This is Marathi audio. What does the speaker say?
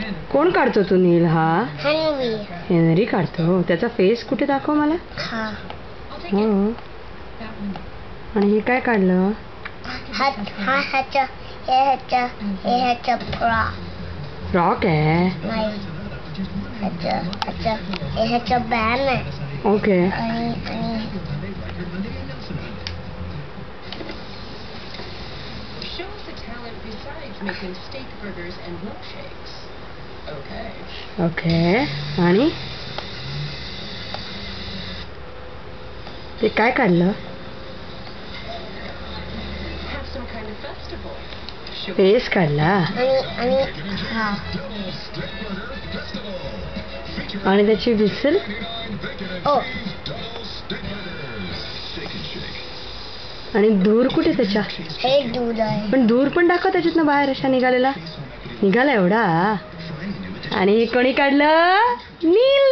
कोण काढतो तू नील? हा हेनरी. हेनरी काढतो. त्याचा फेस कुठे दाखव मला. हा. हो. आणि हे काय काढलं? ह्याचं फ्रॉक आहे. नाही, ह्याचं बॅन आहे. ओके. आणि ओके. आणि ते काय काढलं? फेस काढला. हा. आणि त्याची विसल. ओ. आणि धूर कुठे त्याच्या? हे दूध आहे. पण धूर पण दाखव त्याच्यातनं बाहेर अशा निघाला एवढा. आणि हे कोणी काढलं? नील.